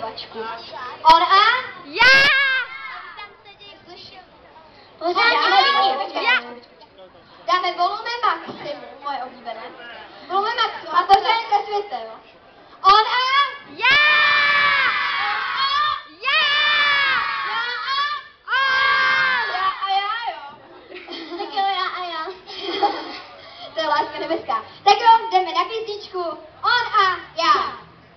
zpěvačku. On a? Já! Dáme volume maximum, moje oblíbené. Volume maximum, a to se jen světe, jo. On a? Já! Já! Já a já, jo. Tak jo, já a já. To je láska nebeská. Tak jo, jdeme na písničku. On a já.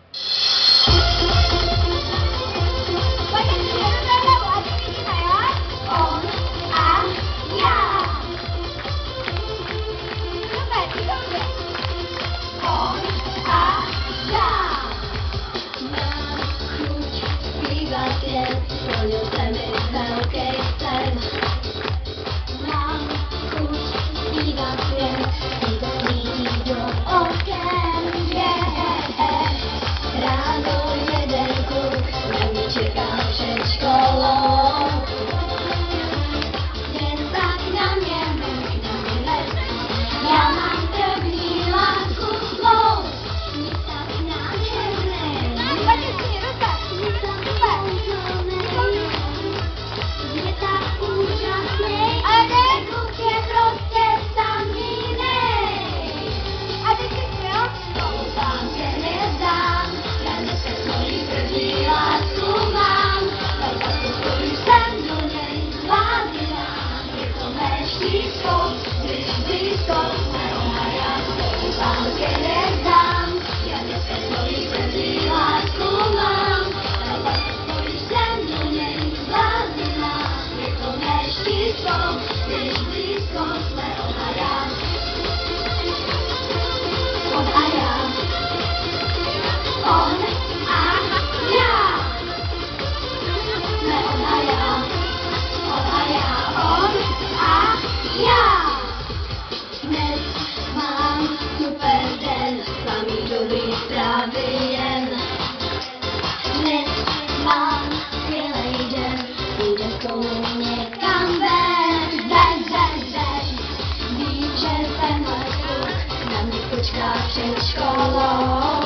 Pojďte si do toho, ať to vidíme, jo? On a já. Super, dobře. On a já. Mám chuť zpívat jen, splnil se mi velký sen. Mám chuť zpívat jen, slunce svítí do oken. Ráno jeden kluk na mě čeká před školou. Jen tak na mě mrkne, já mám první lásku svou. Nic tak nádherný, nic tak kouzelný, je tak úžasný, ten kluk je prostě samý. A teď si jo? Doufám, že nezdám, já dneska svoji první lásku mám. Velká když jsem do něj zbláznila, je to mé štísko, když blízko mého haja. Doufám, že nezdám, já dneska svoji první lásku mám. Velká když jsem do něj zbláznila, je to mé štísko, když blízko mého haja. On a já. On a já. Ne on a já. On a já. On a já. Dnes mám super den, samý dobrý zprávy jen. Dnes mám skvělej den, půjde spolu někam ven. Vím, že tenhle kluk na mě počká před školou.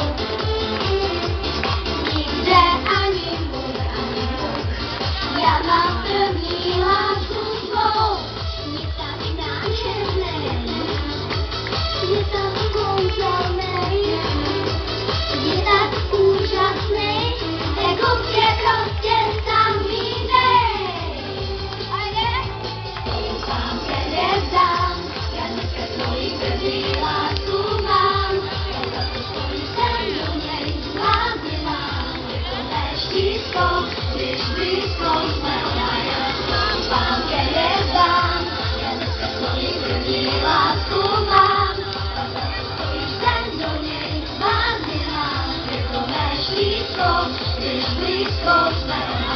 Nikde ani hluk, já mám první lásku svou. Je tak nádherný, je tak kouzelný, je tak úžasný, ten kluk je prostě samý. A je? Doufám, že nezdám, já dneska svoji první lásku mám. Já za to stojí, jsem do něj zbláznila, je to mé štísko, když blízko jsme onaja. Doufám, že nezdám, já dneska svoji první lásku mám. Já za to stojí, jsem do něj zbláznila, je to mé štísko, když blízko jsme onaja.